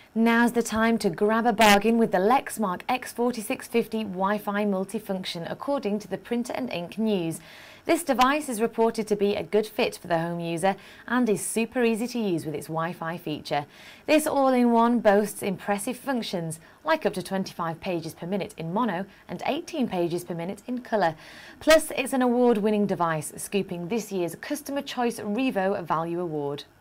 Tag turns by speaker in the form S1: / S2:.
S1: Now's the time to grab a bargain with the Lexmark X4650 Wi-Fi multifunction, according to the Printer and Ink News. This device is reported to be a good fit for the home user and is super easy to use with its Wi-Fi feature. This all-in-one boasts impressive functions like up to 25 pages per minute in mono and 18 pages per minute in colour. Plus, it's an award-winning device, scooping this year's Customer Choice Reevoo Value Award.